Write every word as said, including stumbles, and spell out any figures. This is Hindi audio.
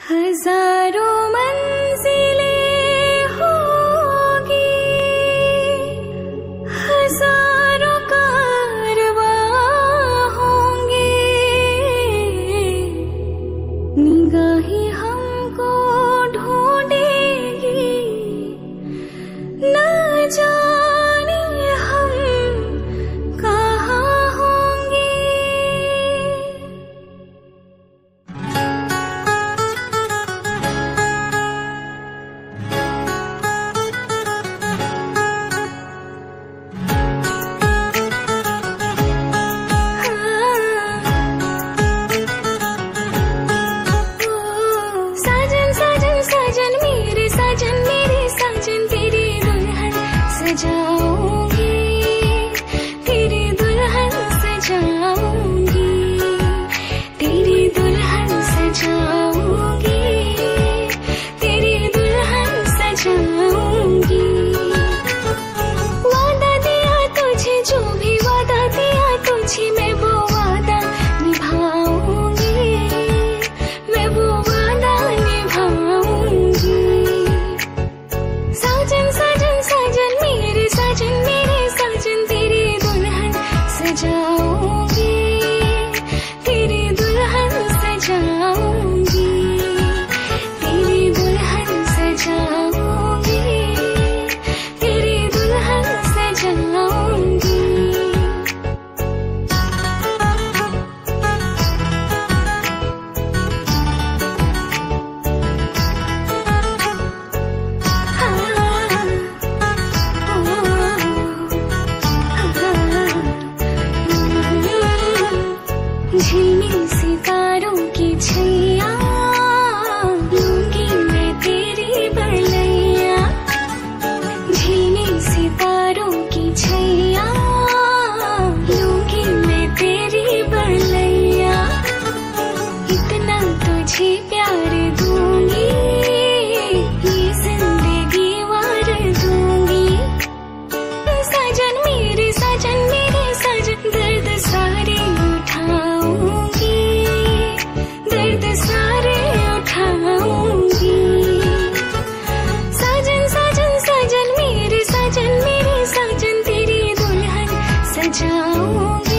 हजारों मंजिलें होगी, हजारों कारवां होंगे, निगाहें हमको ढूंढेगी, न जाने हम कहाँ होंगे। साजन साजन साजन मेरे साजन मेरे साजन तेरी दुल्हन सजाऊंगी, तेरी दुल्हन सजाऊंगी, तेरी दुल्हन सजाऊंगी, तेरी दुल्हन सजाऊंगी। वादा दिया तुझे, जो भी वादा दिया तुझे, मैं वो वादा निभाऊंगी, मैं वो वादा निभाऊंगी। साजन साजन साजन मेरे साजन मेरे साजन तेरी दुल्हन सजाऊंगी, तेरी दुल्हन सजाऊंगी, तेरी दुल्हन सजाऊंगी, तेरी दुल्हन सजाऊंगी। झिलमिल सितारों की छैया लूंगी मैं तेरी बलैया, झिलमिल सितारों की छैया लूंगी मैं तेरी बलैया। इतना तुझे प्यार दूंगी, ये जिंदगी वार दूंगी। साजन मेरे साजन मेरे साजन दर्द सारे उठाऊंगी, दर्द सारे उठाऊंगी। साजन साजन साजन मेरे साजन मेरे साजन तेरी दुल्हन सजाऊंगी,